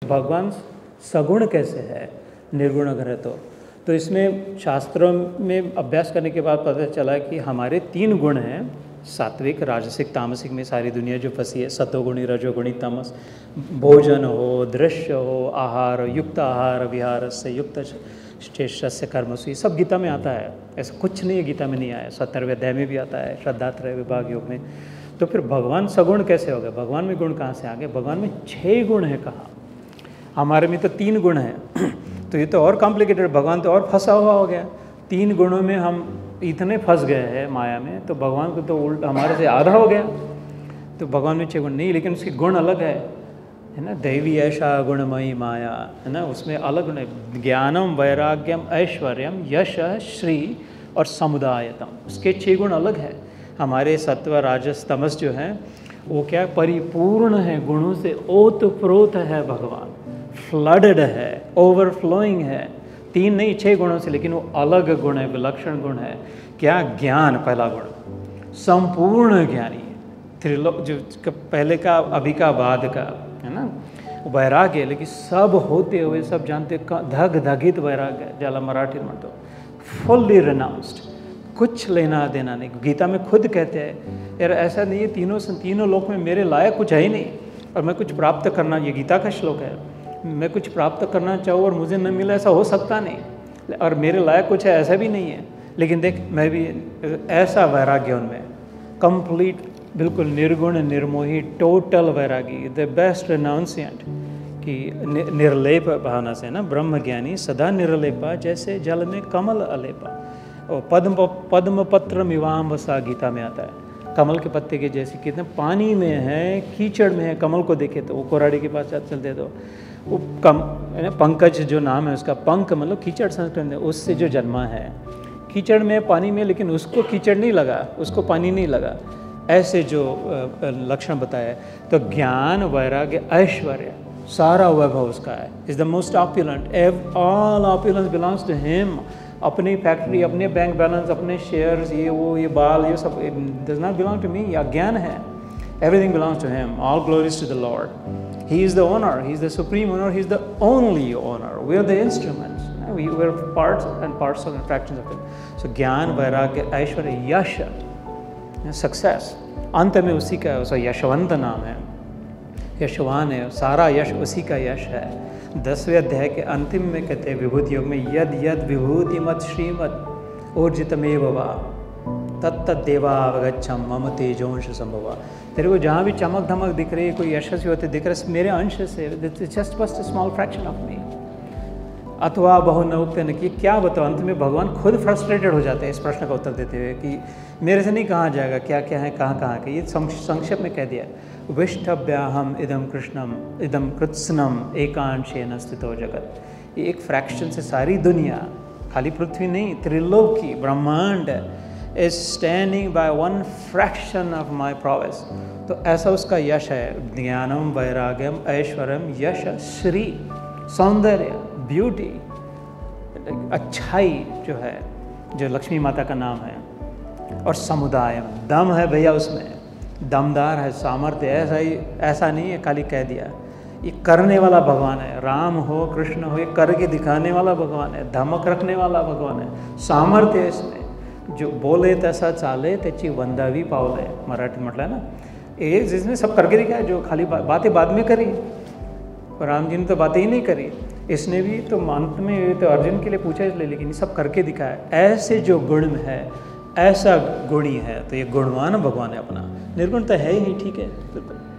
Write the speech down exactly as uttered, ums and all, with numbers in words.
भगवान सगुण कैसे है, निर्गुण अगर है तो तो इसमें शास्त्रों में अभ्यास करने के बाद पता चला कि हमारे तीन गुण हैं, सात्विक, राजसिक, तामसिक में सारी दुनिया जो फंसी है, सतोगुणी, रजोगुणी, तमस। भोजन हो, दृश्य हो, आहार, युक्त आहार विहार से युक्त शेषस्य कर्मसु, ये सब गीता में आता है। ऐसा कुछ नहीं है गीता में नहीं आया, सत्तरवें अध्याय में भी आता है, श्रद्धात्रय विभाग योग में। तो फिर भगवान सगुण कैसे हो गए? भगवान में गुण कहाँ से आ गए? भगवान में छः गुण है कहाँ? हमारे में तो तीन गुण हैं तो ये तो और कॉम्प्लिकेटेड, भगवान तो और फंसा हुआ हो गया। तीन गुणों में हम इतने फंस गए हैं माया में, तो भगवान को तो उल्टा हमारे से आधा हो गया। तो भगवान में छः गुण नहीं, लेकिन उसके गुण अलग है, है ना। दैवी ऐशा गुणमयी माया, है ना, उसमें अलग गुण है। ज्ञानम, वैराग्यम, ऐश्वर्यम, यश, श्री और समुदायतम, उसके छः गुण अलग है। हमारे सत्व, राजस, तमस जो हैं वो क्या परिपूर्ण है गुणों से, ओतप्रोत है भगवान, फ्लडेड है, ओवरफ्लोइंग है। तीन नहीं, छह गुणों से, लेकिन वो अलग गुण है, विलक्षण गुण है। क्या? ज्ञान पहला गुण, संपूर्ण ज्ञानी, त्रिलोक जो पहले का, अभी का, बाद का, है ना। वैराग्य, लेकिन सब होते हुए सब जानते, धग धगित वैराग्य ज्याला मराठी म्हणतो, फुल्ली रिनाउंस्ड, कुछ लेना देना नहीं। गीता में खुद कहते हैं यार ऐसा नहीं है तीनों तीनों लोक में मेरे लायक कुछ है ही नहीं और मैं कुछ प्राप्त करना, ये गीता का श्लोक है, मैं कुछ प्राप्त करना चाहूँ और मुझे न मिला, ऐसा हो सकता नहीं। और मेरे लायक कुछ है ऐसा भी नहीं है, लेकिन देख मैं भी ऐसा वैराग्य उनमें, कंप्लीट, बिल्कुल निर्गुण, निर्मोही, टोटल वैरागी, द बेस्ट रिनाउंसिएंट कि निर्लेप भावना से ना, ब्रह्म ज्ञानी सदा निर्लेपा, जैसे जल में कमल अलेपा। और पद्म पद्म पत्र मिवाम वसा, गीता में आता है, कमल के पत्ते के जैसे। कितने पानी में है, कीचड़ में है, कमल को देखे तो वो कोराड़ी के पास चलते तो वो कम, पंकज जो नाम है उसका, पंख मतलब कीचड़ संस्कृत में, उससे जो जन्मा है, कीचड़ में, पानी में, लेकिन उसको कीचड़ नहीं लगा, उसको पानी नहीं लगा, ऐसे जो लक्षण बताया। तो ज्ञान, वैराग्य, ऐश्वर्य, सारा वैभव उसका है, is the most opulent, all opulence belongs to him. अपनी फैक्ट्री, अपने बैंक बैलेंस, अपने शेयर्स, ये वो, ये बाल, ये सब does not belong to me, या ज्ञान है, everything belongs to him, all glories to the lord. He is the owner, he is the supreme owner, he is the only owner. We are the instruments, we are parts and parcel and fractions of it. So ज्ञान, वैराग्य, ऐश्वर्य, यश, success, अंत में उसी का, उसका यशवंत नाम है, यशवान है, सारा यश उसी का यश है। दसवें अध्याय के अंतिम में कहते हैं विभूति योग में, यद यद विभूति मत श्रीमत ऊर्जितमेव वा तत्त देवावगच्छम मम तेजोंश संभवा। तेरे को जहाँ भी चमक धमक दिख रही है, कोई यशस्वी होते दिख रहे, मेरे अंश से, just bust small fraction of me. अथवा बहु न उक्त न कि, क्या बताओ, अंत में भगवान खुद फ्रस्ट्रेटेड हो जाते हैं इस प्रश्न का उत्तर देते हुए कि मेरे से नहीं कहाँ जाएगा, क्या क्या है, कहाँ कहाँ के। ये संक्षेप में कह दिया, विष्ठभ्याहम इदम कृष्णम इदम कृत्स्नम एकांशेन स्थितो जगत। ये एक फ्रैक्शन से सारी दुनिया, खाली पृथ्वी नहीं, त्रिलोकी, ब्रह्मांड is standing by one fraction of my prowess. तो ऐसा उसका यश है, ज्ञानम, वैराग्यम, ऐश्वर्यम, यश, श्री, सौंदर्य, ब्यूटी, अच्छाई जो है, जो लक्ष्मी माता का नाम है, और समुदाय, दम है भैया उसमें, दमदार है, सामर्थ्य। ऐसा ही, ऐसा नहीं है खाली कह दिया, ये करने वाला भगवान है। राम हो, कृष्ण हो, ये करके दिखाने वाला भगवान है, धमक रखने वाला भगवान है, सामर्थ्य है इसमें। जो बोले तैसा चाले त्याची वंदावी पावले, मराठी म्हटलं ना, ये जिसने सब करके दिखाया, जो खाली बा, बातें बाद में करी, राम जी ने तो बातें ही नहीं करी, इसने भी तो अंत में तो अर्जुन के लिए पूछा इसलिए, लेकिन सब करके दिखाया। ऐसे जो गुण में है, ऐसा गुणी है, तो ये गुणवान भगवान है अपना, निर्गुण तो है ही नहीं, ठीक है बिल्कुल।